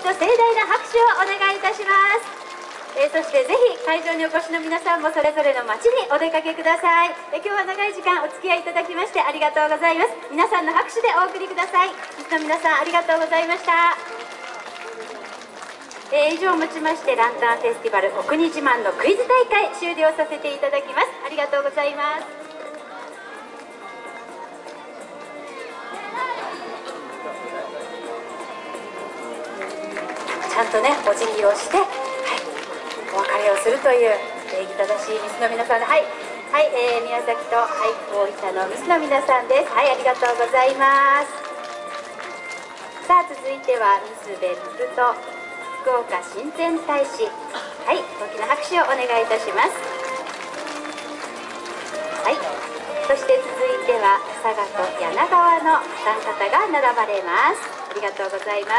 と盛大な拍手をお願いいたします。そしてぜひ会場にお越しの皆さんもそれぞれの街にお出かけください。今日は長い時間お付き合いいただきましてありがとうございます。皆さんの拍手でお送りください。ミスの皆さんありがとうございました。以上をもちましてランタンフェスティバルお国自慢のクイズ大会終了させていただきます。ありがとうございます。ちゃんとねお辞儀をして、お別れをするという礼儀正しいミスの皆さんで、宮崎と、大分のミスの皆さんです。ありがとうございます。さあ続いてはミス別府と福岡親善大使、大きな拍手をお願いいたします。そして続いては佐賀と柳川の3方が並ばれます。ありがとうございます。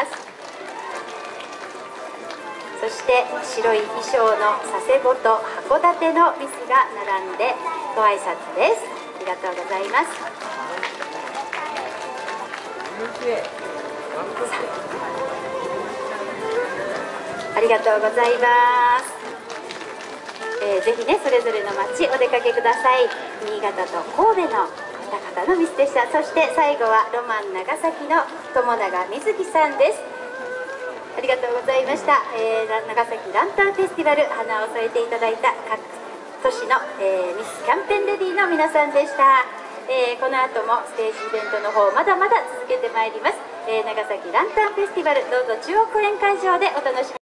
そして白い衣装の佐世保と函館のミスが並んでご挨拶です。ありがとうございます。ありがとうございます。ぜひねそれぞれの街お出かけください。新潟と神戸の方々のミスでした。そして最後はロマン長崎の友永瑞希さんです。ありがとうございました。長崎ランタンフェスティバル花を添えていただいた各都市の、ミスキャンペーンレディーの皆さんでした。この後もステージイベントの方まだまだ続けてまいります。長崎ランタンフェスティバルどうぞ中央公園会場でお楽しみ